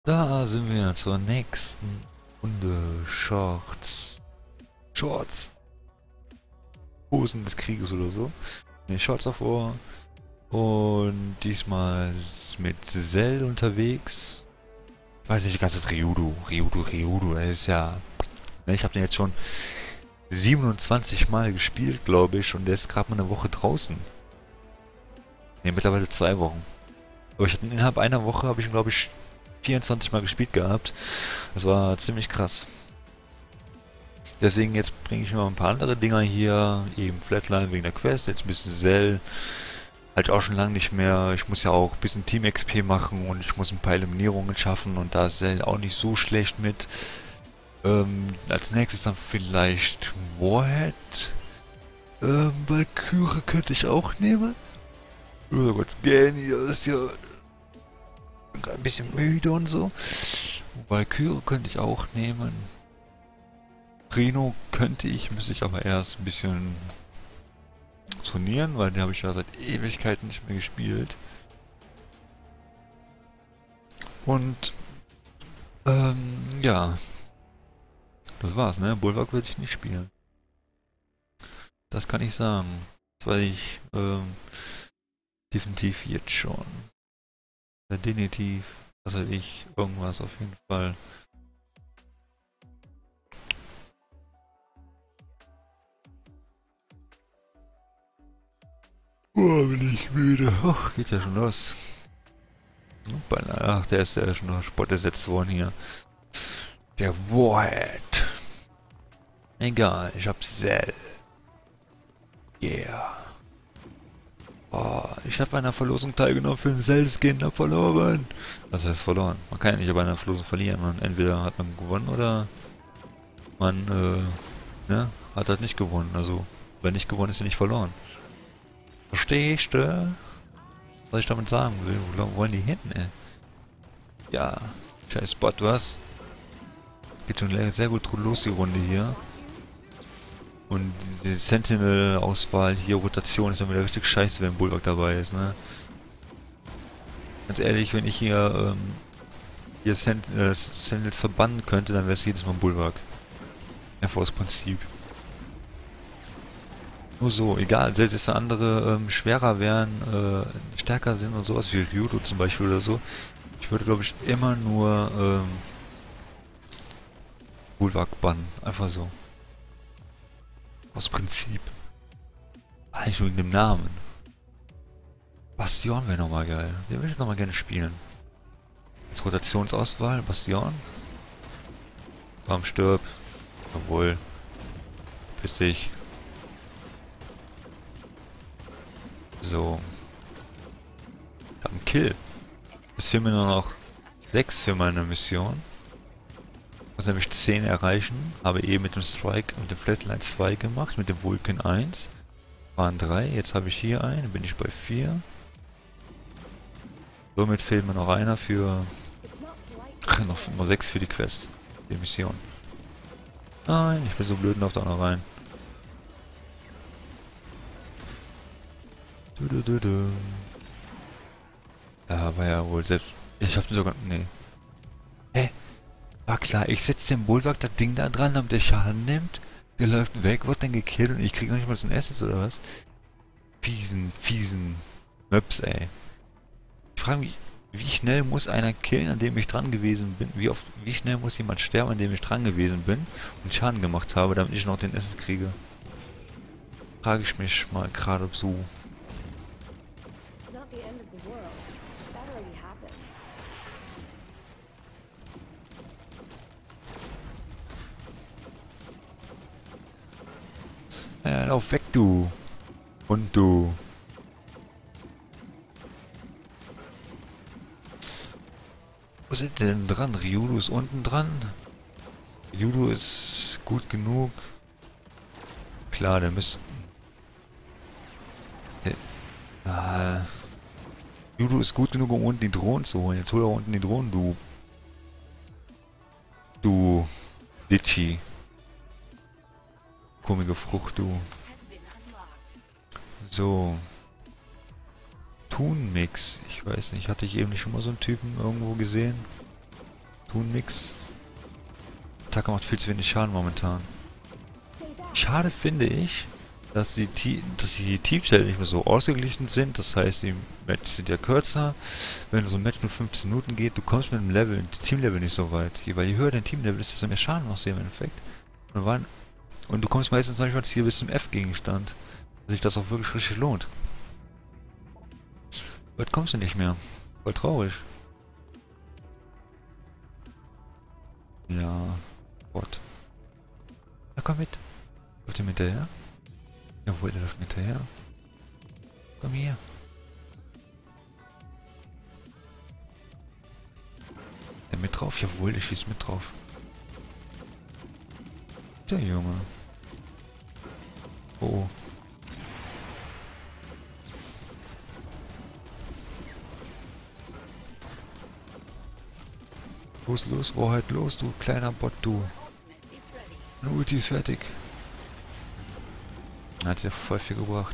Da sind wir zur nächsten Runde Shorts. Hosen des Krieges oder so. Ne, Shorts auf Ohr. Und diesmal mit Zell unterwegs. Ich weiß nicht, die ganze Zeit Ryudu. Das ist ja... Ne, ich habe den jetzt schon 27 Mal gespielt, glaube ich. Und der ist gerade mal eine Woche draußen. Ne, mittlerweile 2 Wochen. Aber ich hatte innerhalb einer Woche, habe ich ihn, glaube ich, 24 Mal gespielt gehabt. Das war ziemlich krass. Deswegen jetzt bringe ich noch ein paar andere Dinger hier. Eben Flatline wegen der Quest, jetzt ein bisschen Zell. Halt auch schon lange nicht mehr. Ich muss ja auch ein bisschen Team XP machen und ich muss ein paar Eliminierungen schaffen und da ist Zell auch nicht so schlecht mit. Als nächstes dann vielleicht Warhead. Valkyrie könnte ich auch nehmen. Oh Gott, Gany ist ja ein bisschen müde und so. Valkyrie könnte ich auch nehmen. Reno könnte ich, müsste ich aber erst ein bisschen trainieren, weil den habe ich ja seit Ewigkeiten nicht mehr gespielt. Und ja, das war's, ne? Bulwark würde ich nicht spielen. Das kann ich sagen. Das weiß ich definitiv jetzt schon. Definitiv, was weiß ich, irgendwas auf jeden Fall. Oh, bin ich müde. Ach, geht ja schon los. Ach, der ist ja schon auf Sport ersetzt worden hier. Der Warhead. Egal, ich hab Zell. Yeah. Oh, ich habe bei einer Verlosung teilgenommen für einen Zell-Skin, hab verloren. Was heißt verloren? Man kann ja nicht bei einer Verlosung verlieren. Entweder hat man gewonnen oder man ne, hat halt nicht gewonnen. Also, wenn nicht gewonnen ist, ja nicht verloren. Verstehst du? Was soll ich damit sagen? Wo wollen die hin, ey? Ja, scheiß Spot, was? Geht schon sehr gut los, die Runde hier. Und die Sentinel-Auswahl hier, Rotation, ist dann wieder richtig scheiße, wenn Bulwark dabei ist, ne? Ganz ehrlich, wenn ich hier Sentinel verbannen könnte, dann wäre es jedes Mal Bulwark. Einfach aus Prinzip. Nur so, egal, selbst wenn andere schwerer wären, stärker sind und sowas wie Ryudo zum Beispiel oder so. Ich würde, glaube ich, immer nur Bulwark bannen. Einfach so. Aus Prinzip. Eigentlich nur wegen dem Namen. Bastion wäre nochmal geil. Den würde ich nochmal gerne spielen. Als Rotationsauswahl, Bastion. Komm, stirb. Jawohl. Piss dich. So. Ich hab einen Kill. Es fehlen mir nur noch 6 für meine Mission. Ich muss nämlich 10 erreichen. Habe eben mit dem Strike und dem Flatline 2 gemacht. Mit dem Vulcan 1. Waren 3. Jetzt habe ich hier einen. Bin ich bei 4. Somit fehlt mir noch einer für... noch 6 für die Quest. Die Mission. Nein, ich bin so blöd und laufe da noch rein. Ja, war ja wohl selbst... Ich hab den sogar... Nee. Hä? War klar, ich setze den Bulwark das Ding da dran, damit der Schaden nimmt. Der läuft weg, wird dann gekillt und ich krieg noch nicht mal so ein Assets oder was? Fiesen Möps, ey. Ich frage mich, wie schnell muss einer killen, an dem ich dran gewesen bin? Wie schnell muss jemand sterben, an dem ich dran gewesen bin und Schaden gemacht habe, damit ich noch den Assets kriege? Frage ich mich mal gerade so. Ja, lauf weg, du. Und du. Wo sind die denn dran? Ryudo ist unten dran. Ryudo ist gut genug. Klar, der müsste... Ryudo ist gut genug, um unten die Drohnen zu holen. Jetzt hol er unten die Drohnen, du. Du. Litchi. Komische Frucht, du. So. Thun-Mix. Ich weiß nicht, hatte ich eben nicht schon mal so einen Typen irgendwo gesehen? Tun nix. Attacke macht viel zu wenig Schaden momentan. Schade finde ich, dass die Teamzellen nicht mehr so ausgeglichen sind. Das heißt, die Matches sind ja kürzer. Wenn so ein Match nur 15 Minuten geht, du kommst mit dem Level, Teamlevel nicht so weit. Weil je höher dein Teamlevel ist, desto mehr Schaden machst du im Endeffekt. Und du kommst meistens manchmal hier bis zum F-Gegenstand. Dass sich das auch wirklich richtig lohnt. Bald kommst du nicht mehr. Voll traurig. Ja. Gott. Na komm mit. Läuft ihr mit hinterher? Jawohl, der läuft mit hinterher. Komm hier. Der mit drauf? Jawohl, der schießt mit drauf. Der Junge. Oh. Los, los, Wahrheit, los, du kleiner Bot, du. Eine Ulti ist fertig. Hat ja voll viel gebracht.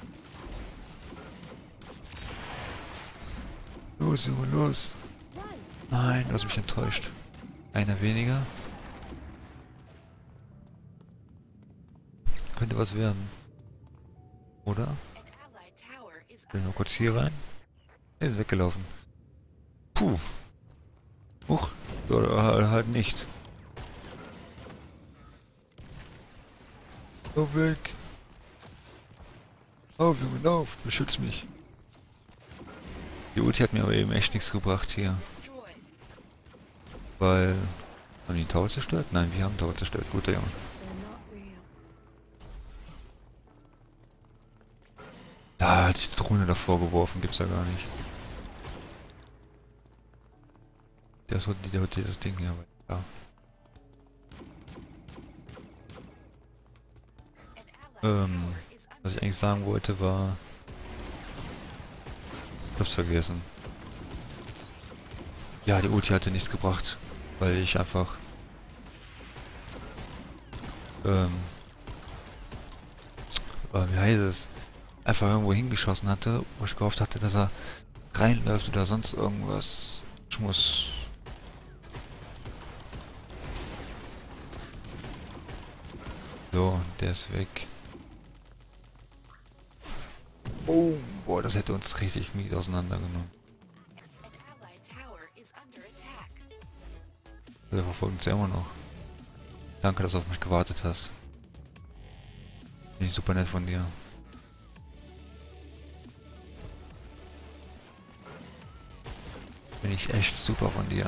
Los, Junge, los. Nein, du hast mich enttäuscht. Einer weniger. Könnte was werden. Oder? Ich will nur kurz hier rein. Er ist weggelaufen. Puh. Huch. Oder halt nicht. Lauf weg. Lauf, Junge, lauf. Beschütz mich. Die Ulti hat mir aber eben echt nichts gebracht hier. Weil... Haben die den Tower zerstört? Nein, wir haben den Tower zerstört. Guter Junge. Da hat sich die Drohne davor geworfen. Gibt's ja gar nicht. Der hat dieses Ding hier. Ja. Was ich eigentlich sagen wollte war... Ich hab's vergessen. Ja, die Ulti hatte nichts gebracht, weil ich einfach... wie heißt es? Einfach irgendwo hingeschossen hatte, wo ich gehofft hatte, dass er reinläuft oder sonst irgendwas. Ich muss... So, der ist weg. Oh, boah, das hätte uns richtig mies auseinandergenommen. Der verfolgt uns ja immer noch. Danke, dass du auf mich gewartet hast. Finde ich super nett von dir. Finde ich echt super von dir.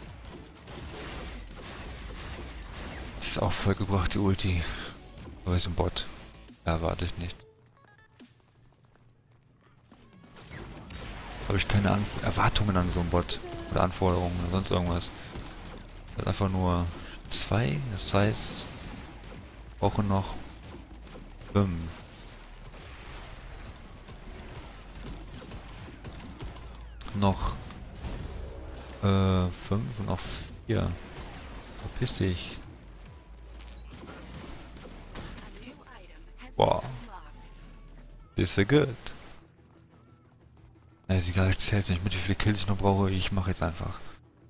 Das ist auch voll gebracht, die Ulti. Aber ist ein Bot. Da erwarte ich nicht. Habe ich keine Erwartungen an so einen Bot. Oder Anforderungen oder sonst irgendwas. Das ist einfach nur 2. Das heißt, ich brauche noch 5. Noch 5 und noch 4. Verpiss dich. Boah. Das wäre gut. Ist egal, ich zähle nicht mit, wie viele Kills ich noch brauche. Ich mache jetzt einfach.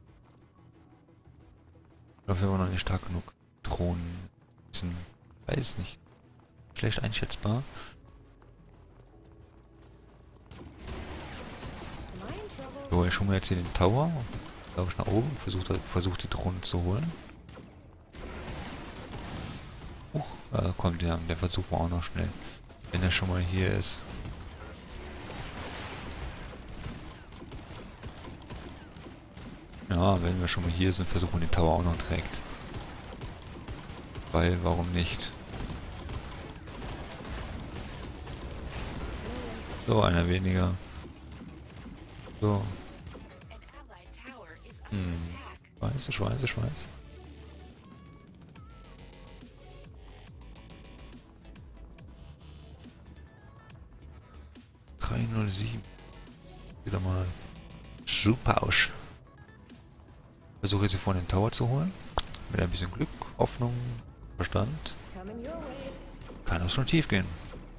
Ich glaube, wir waren noch nicht stark genug. Drohnen. Bisschen, weiß nicht. Schlecht einschätzbar. So, ich hole mir jetzt hier den Tower. Laufe ich nach oben. Versuch die Drohne zu holen. Kommt der versuchen wir auch noch schnell. Wenn er schon mal hier ist. Ja, wenn wir schon mal hier sind, versuchen wir den Tower auch noch direkt. Weil, warum nicht? So, einer weniger. So. Ich weiß. 307. Wieder mal super aus. Versuche jetzt hier vorne den Tower zu holen. Mit ein bisschen Glück, Hoffnung, Verstand. Kann das schon tief gehen.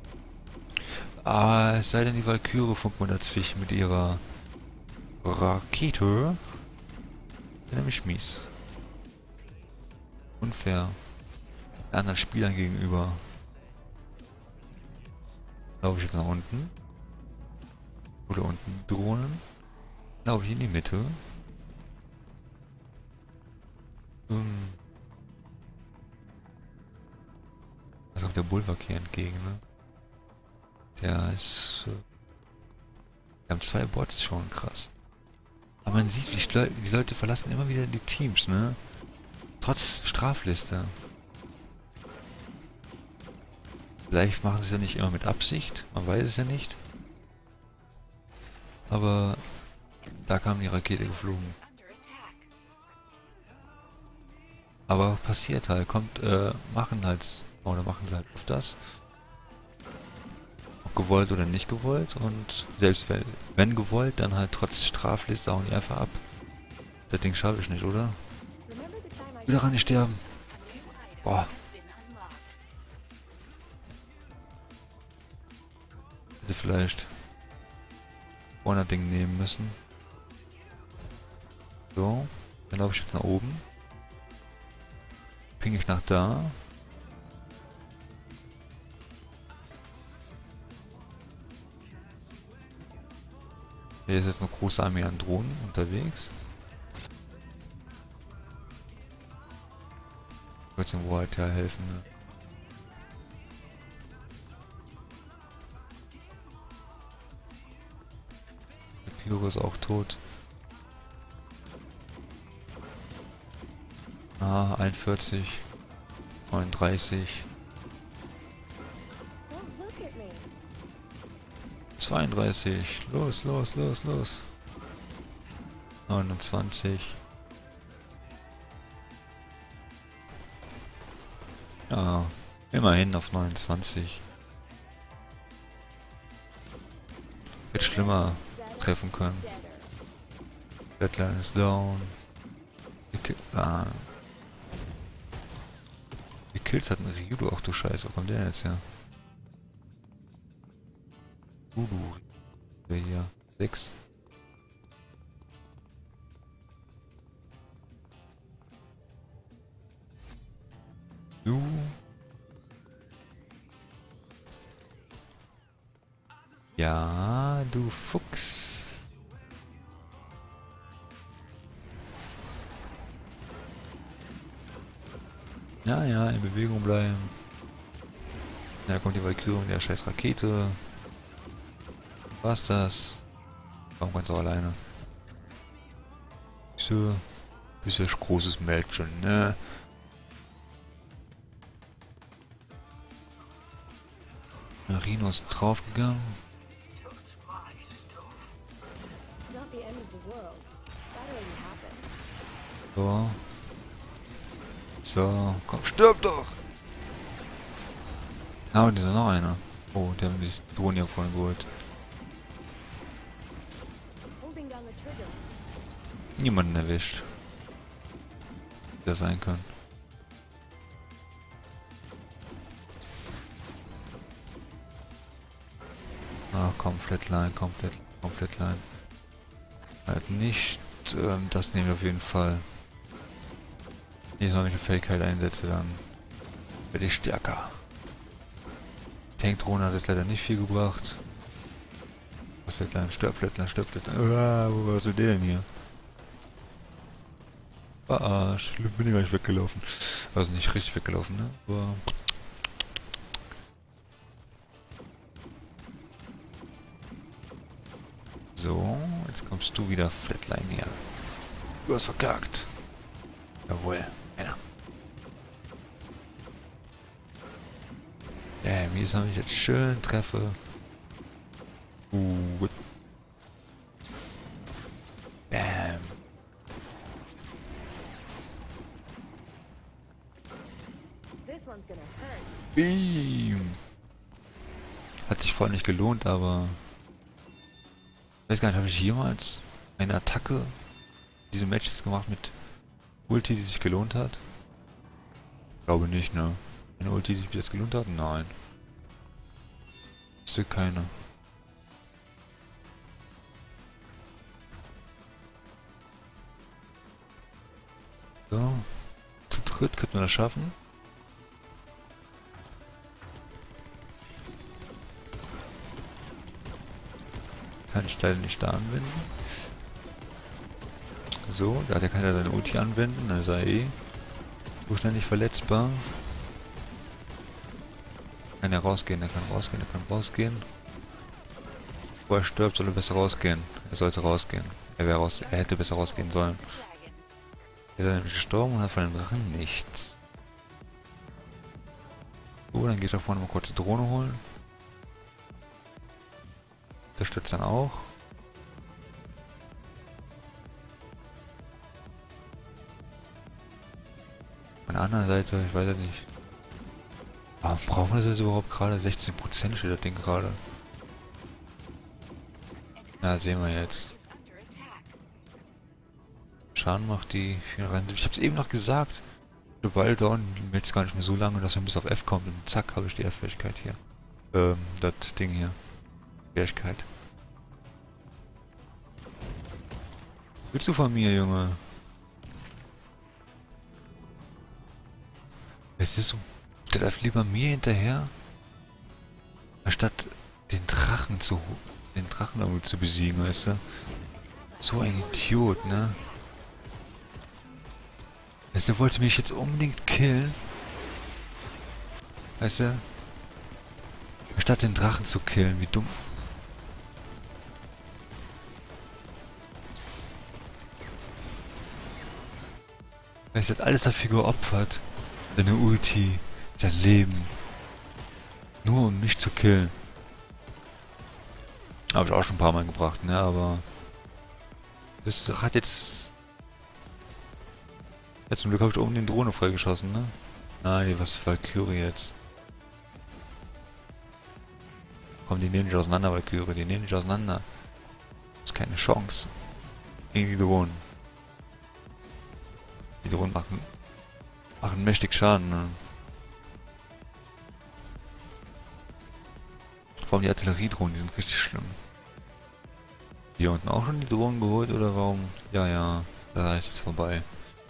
Es sei denn, die Valkyrie funkt mal dazwischen mit ihrer Rakete. Bin nämlich mies. Unfair. Anderen Spielern gegenüber. Laufe ich jetzt nach unten. Oder unten die Drohnen. Laufe ich in die Mitte. Da kommt der Bulwark hier entgegen, ne? Der ist... wir haben 2 Bots schon, krass. Aber man sieht, die Leute verlassen immer wieder die Teams, ne? Trotz Strafliste. Vielleicht machen sie es ja nicht immer mit Absicht, man weiß es ja nicht. Aber da kam die Rakete geflogen. Aber passiert halt, machen sie halt öfters. Ob gewollt oder nicht gewollt, und selbst wenn gewollt, dann halt trotz Strafliste hauen die einfach ab. Das Ding schaffe ich nicht, oder? Wieder ran, nicht sterben. Boah. Hätte vielleicht vorne das Ding nehmen müssen. So, dann laufe ich jetzt nach oben. Ping ich nach da. Hier ist jetzt eine große Armee an Drohnen unterwegs. Ich würde dem White ja helfen. Ne? Der Pyro ist auch tot. Ah, 41. 39. 32. Los, los, los, los. 29. Ja, immerhin auf 29. Hätte schlimmer treffen können. Deadline ist down. Die Kills hatten Ryudo, auch du Scheiße. Wo kommt der jetzt her? Der hier. 6. Du. Ja, du Fuchs. Ja, ja, in Bewegung bleiben. Ja, kommt die Valkyrie mit der scheiß Rakete. Was das? Warum ganz auch alleine? So, bist ja großes Mädchen, ne? Marino ist draufgegangen. So. So, komm, stirb doch! Ah, und ist noch einer. Oh, der hat die Drohne hier vorhin geholt. Niemanden erwischt. Der sein kann. Ah, komm, Flatline, komplett Line. Halt nicht, das nehmen wir auf jeden Fall. Jedes Mal, wenn ich eine Fähigkeit einsetze, dann werde ich stärker. Tankdrohne hat jetzt leider nicht viel gebracht. Flatline, Flatline. Was will der denn hier? Verarsch, bin ich gar nicht weggelaufen. Also nicht richtig weggelaufen, ne? Aber... So, jetzt kommst du wieder Flatline her. Du hast verkackt. Jawohl, ja. Damn, hier habe ich jetzt schön treffe. Gut. Bam. Beam. Hat sich voll nicht gelohnt, aber... Ich weiß gar nicht, habe ich jemals eine Attacke, diese Matches gemacht mit Ulti, die sich gelohnt hat? Ich glaube nicht, ne? Eine Ulti, die sich bis jetzt gelohnt hat? Nein. Ist ja keine. So. Zu dritt könnten wir das schaffen. Kann ich leider nicht da anwenden. So, da hat ja keiner seine Ulti anwenden, also eh so schnell nicht verletzbar. Kann er rausgehen, er kann rausgehen, er kann rausgehen. Bevor er stirbt, soll er besser rausgehen. Er sollte rausgehen. Er hätte besser rausgehen sollen. Er ist nämlich gestorben und hat von dem Drachen nichts. So, dann geht er vorne mal kurz die Drohne holen. Der stürzt dann auch. Von der anderen Seite, ich weiß ja nicht. Warum brauchen wir das jetzt überhaupt gerade? 16% steht das Ding gerade. Na, sehen wir jetzt. Schaden macht die 473. Ich hab's eben noch gesagt. Sobald dauern jetzt gar nicht mehr so lange, dass man bis auf F kommt und zack, habe ich die F-Fähigkeit hier. Das Ding hier. Fähigkeit. Willst du von mir, Junge? Es ist so. Der läuft lieber mir hinterher, anstatt den Drachen irgendwie zu besiegen, weißt du? So ein Idiot, ne? Weißt du, der wollte mich jetzt unbedingt killen. Weißt du? Anstatt den Drachen zu killen, wie dumm. Weißt du, hat alles dafür geopfert. Seine Ulti, sein Leben. Nur um mich zu killen. Habe ich auch schon ein paar Mal gebracht, ne, aber... Das hat jetzt... Ja, zum Glück habe ich oben den Drohne freigeschossen, ne? Nein, was ist Valkyrie jetzt? Komm, die nehmen nicht auseinander, Valkyrie, die nehmen nicht auseinander. Das ist keine Chance. Gegen die Drohnen. Die Drohnen machen mächtig Schaden, ne? Vor allem die Artilleriedrohnen, die sind richtig schlimm. Hier unten auch schon die Drohnen geholt oder warum? Ja, ja, da ist jetzt vorbei.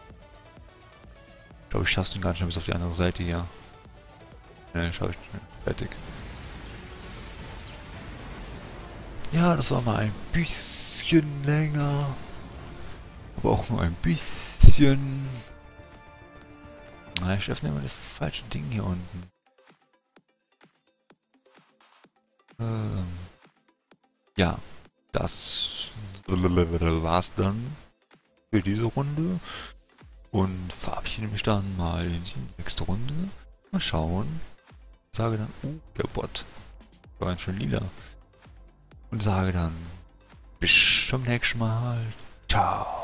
Ich glaube, ich schaff's den ganz schnell bis auf die andere Seite hier. Ne, schau ich schnell. Fertig. Ja, das war mal ein bisschen länger. Aber auch nur ein bisschen. Na, ich öffne immer das falsche Ding hier unten. Ja, das war's dann für diese Runde. Und verabschiede mich dann mal in die nächste Runde. Mal schauen. Sage dann, der Bot war ganz schön lila. Und sage dann, bis zum nächsten Mal. Ciao.